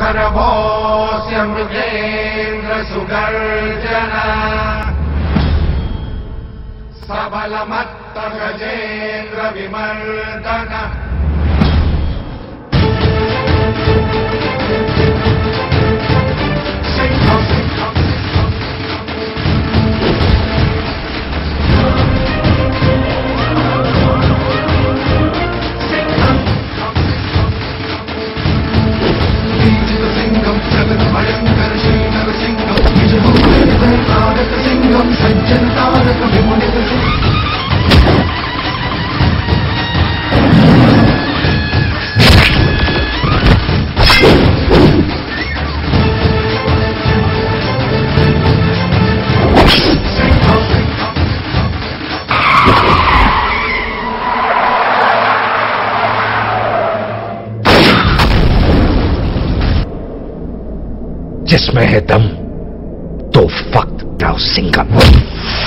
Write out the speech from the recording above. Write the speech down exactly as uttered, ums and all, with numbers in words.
खरगोस्य मृगेन्द्र सुगर्जना सबलमत्त गजेन्द्र विमर्दन जिसमें है दम तो वक्त दाव सिंघम।